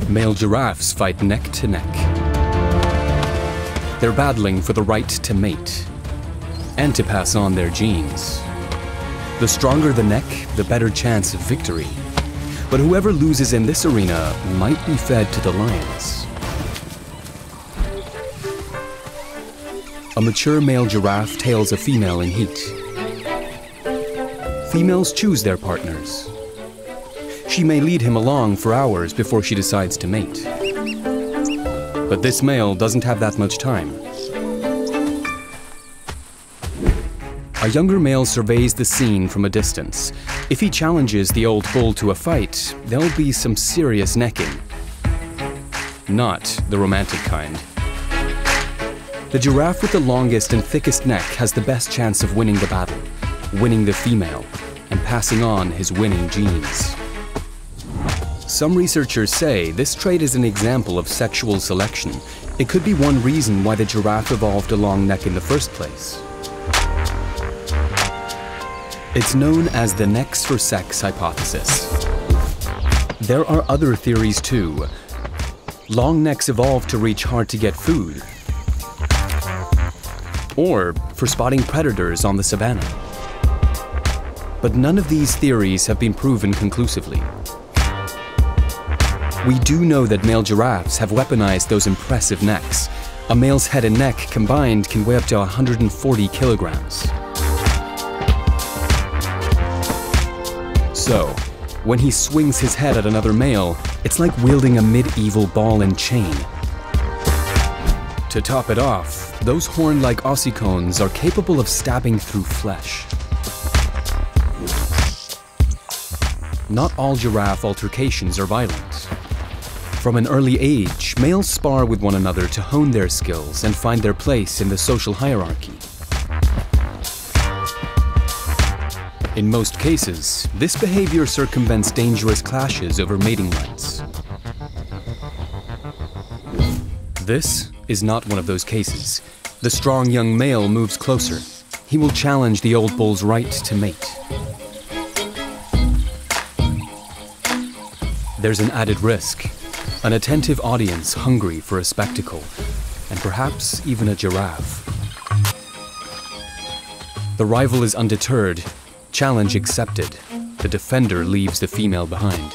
Male giraffes fight neck to neck. They're battling for the right to mate and to pass on their genes. The stronger the neck, the better chance of victory. But whoever loses in this arena might be fed to the lions. A mature male giraffe tails a female in heat. Females choose their partners. She may lead him along for hours before she decides to mate. But this male doesn't have that much time. A younger male surveys the scene from a distance. If he challenges the old bull to a fight, there'll be some serious necking. Not the romantic kind. The giraffe with the longest and thickest neck has the best chance of winning the battle, winning the female, and passing on his winning genes. Some researchers say this trait is an example of sexual selection. It could be one reason why the giraffe evolved a long neck in the first place. It's known as the necks for sex hypothesis. There are other theories too. Long necks evolved to reach hard-to-get food, or for spotting predators on the savannah. But none of these theories have been proven conclusively. We do know that male giraffes have weaponized those impressive necks. A male's head and neck combined can weigh up to 140 kilograms. So, when he swings his head at another male, it's like wielding a medieval ball and chain. To top it off, those horn-like ossicones are capable of stabbing through flesh. Not all giraffe altercations are violent. From an early age, males spar with one another to hone their skills and find their place in the social hierarchy. In most cases, this behavior circumvents dangerous clashes over mating rights. This is not one of those cases. The strong young male moves closer. He will challenge the old bull's right to mate. There's an added risk. An attentive audience hungry for a spectacle, and perhaps even a giraffe. The rival is undeterred, challenge accepted. The defender leaves the female behind.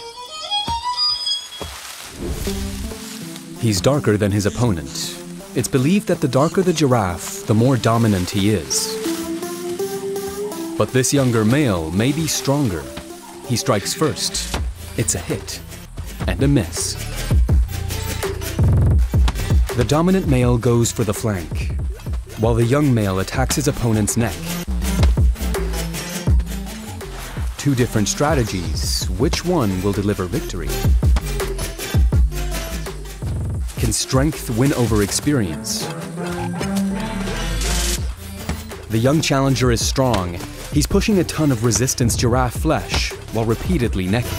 He's darker than his opponent. It's believed that the darker the giraffe, the more dominant he is. But this younger male may be stronger. He strikes first. It's a hit and a miss. The dominant male goes for the flank, while the young male attacks his opponent's neck. Two different strategies. Which one will deliver victory? Can strength win over experience? The young challenger is strong. He's pushing a ton of resistance giraffe flesh while repeatedly necking.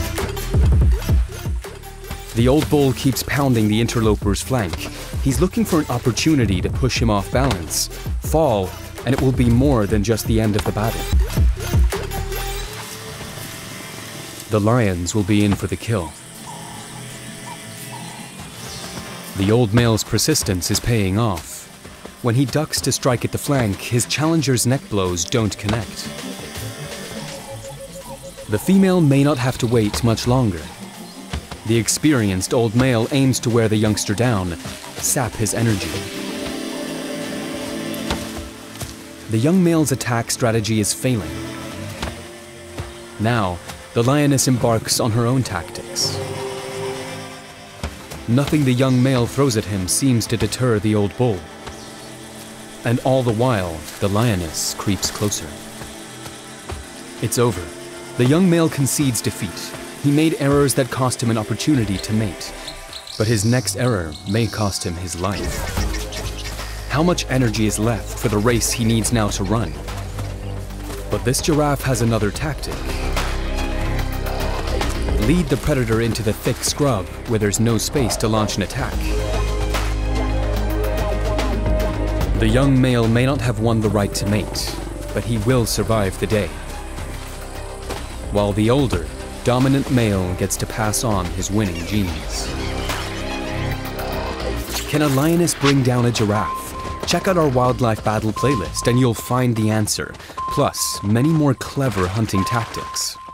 The old bull keeps pounding the interloper's flank. He's looking for an opportunity to push him off balance, fall, and it will be more than just the end of the battle. The lions will be in for the kill. The old male's persistence is paying off. When he ducks to strike at the flank, his challenger's neck blows don't connect. The female may not have to wait much longer. The experienced old male aims to wear the youngster down, sap his energy. The young male's attack strategy is failing. Now, the lioness embarks on her own tactics. Nothing the young male throws at him seems to deter the old bull. And all the while, the lioness creeps closer. It's over. The young male concedes defeat. He made errors that cost him an opportunity to mate. But his next error may cost him his life. How much energy is left for the race he needs now to run? But this giraffe has another tactic. Lead the predator into the thick scrub where there's no space to launch an attack. The young male may not have won the right to mate, but he will survive the day. While the older, dominant male gets to pass on his winning genes. Can a lioness bring down a giraffe? Check out our wildlife battle playlist and you'll find the answer, plus many more clever hunting tactics.